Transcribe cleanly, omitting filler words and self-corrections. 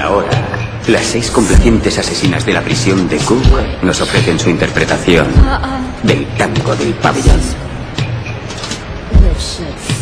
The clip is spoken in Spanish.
Y ahora, las 6 complacientes asesinas de la prisión de Cook nos ofrecen su interpretación del tango del pabellón.